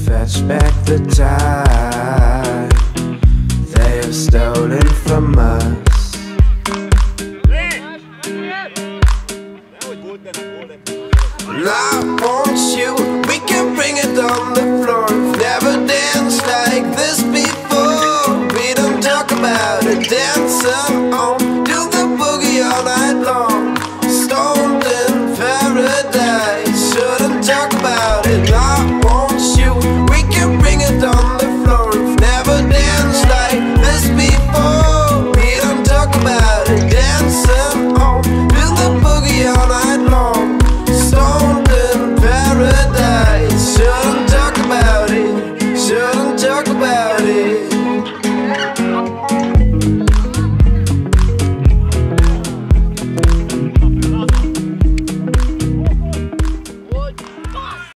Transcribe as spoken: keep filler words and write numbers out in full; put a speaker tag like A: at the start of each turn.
A: fetch back the time they have stolen from us. And I want you, we can bring it on the